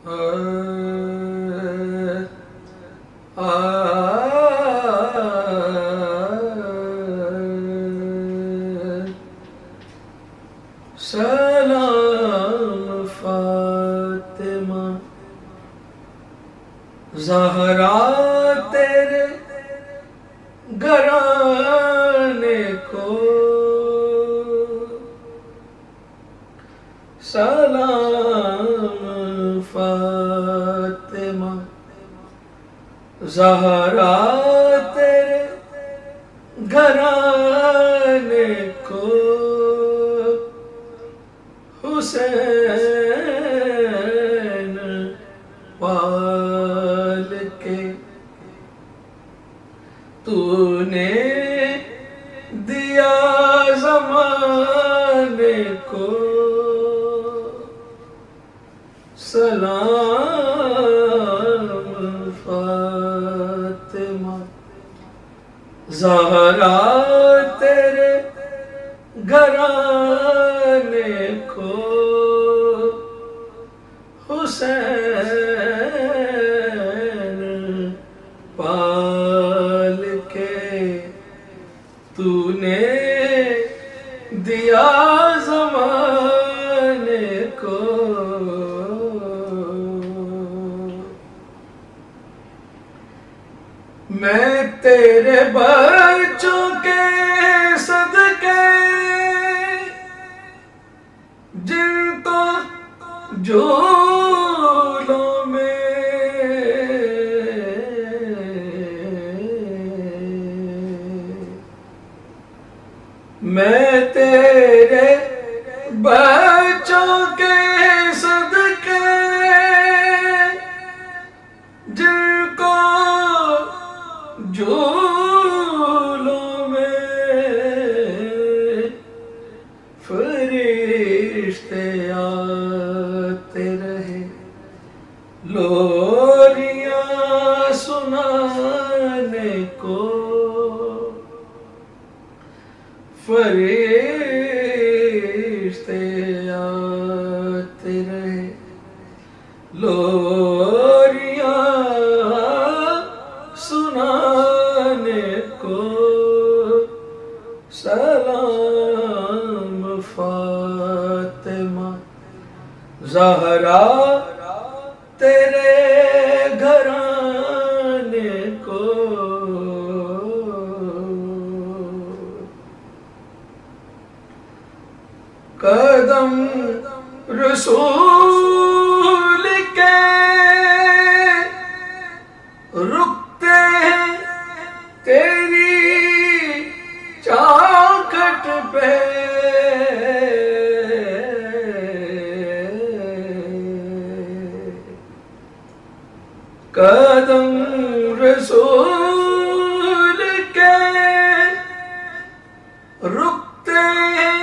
सलाम फातिमा ज़हरा तेरे घराने को सलाम फातिमा ज़हरा तेरे घराने को हुसैन पाल के तूने दिया ज़माने को सलाम फातिमा ज़हरा तेरे घराने को हुसैन पाल के तूने दिया ज़माने को मैं तेरे बच्चों के सदके जिनको झूलों में मैं तेरे बच्चों के सदके जिनको झूलों में फरिश्ते आते रहे लोरियां सुनाने को फरिश्ते आते रहे लोरियां सुनाने को सलाम फातिमा ज़हरा तेरे घराने को कदम रसूल के रुकते हैं तेरी चौखट पे कदम रसूल के रुकते हैं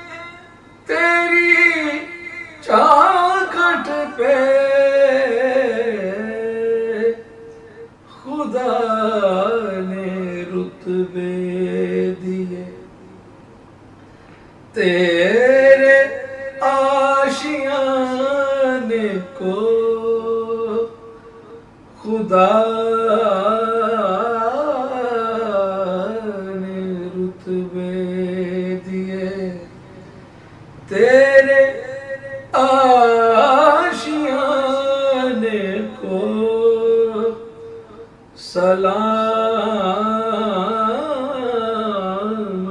तेरी चौखट पे खुदा ने रुतबे दिए तेरे आशियाने को खुदा ने रुतबे दिए तेरे आशियाने को सलाम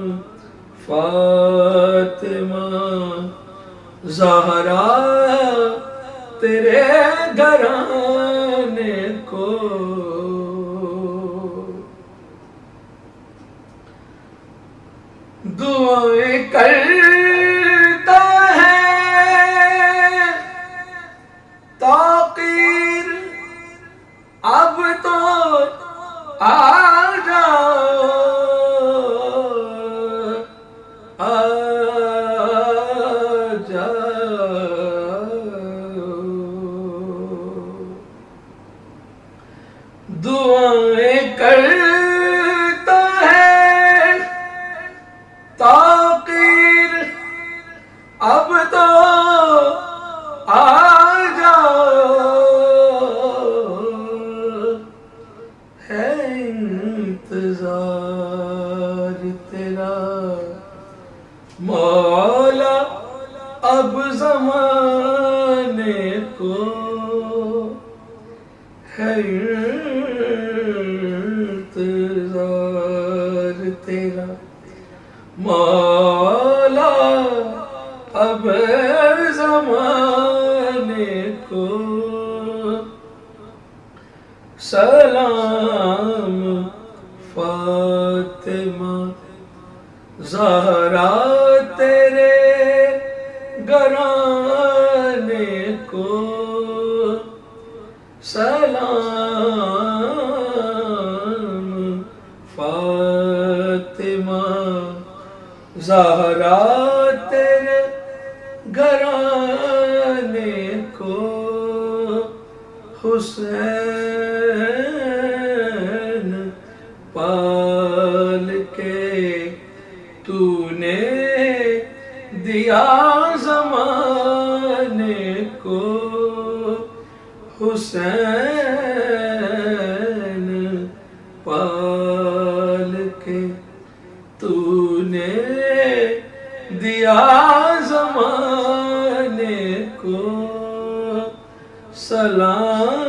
फातिमा ज़हरा तेरे घराने को दुआएं करता है ताक़ीर अब तो आ जाओ आ जाओ दुआएं करता है ताक़ीर अब तो आ जाओ को है इंतजार तेरा मौला, अब ज़माने को सलाम फातिमा ज़हरा तेरे घराने को सलाम फातिमा ज़हरा तेरे घराने को हुसैन पाल के तूने दिया ज़माने को हुसैन पाल के तूने दिया ज़माने को सलाम